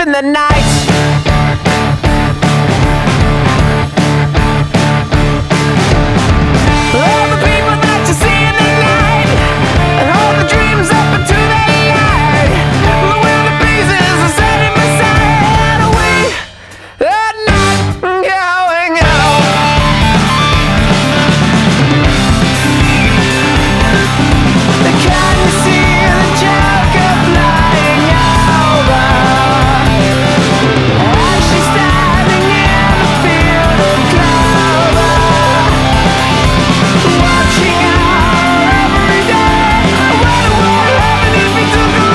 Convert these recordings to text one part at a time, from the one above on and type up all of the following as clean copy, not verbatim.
in the night. All the people that you see in the night, and all the dreams up into the light. The wind of breezes are setting beside a way at night going out. Can you see the Joker flying over? And she's standing in a field of clover, watching our every day. What would happen if we took her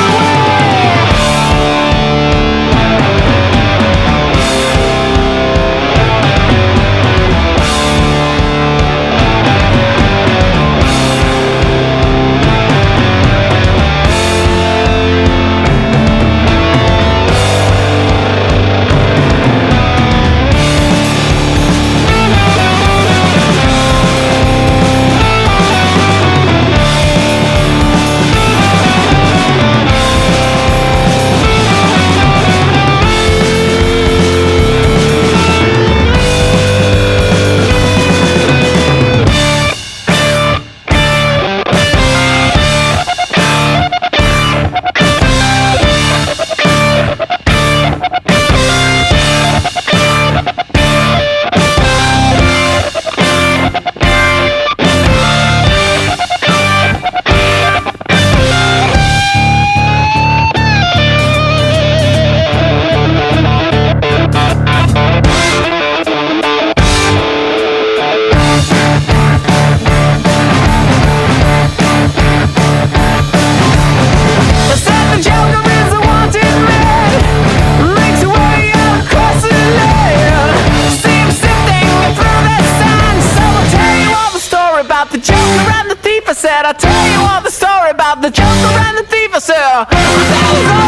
I'll tell you all the story about the Joker and the thief. I said,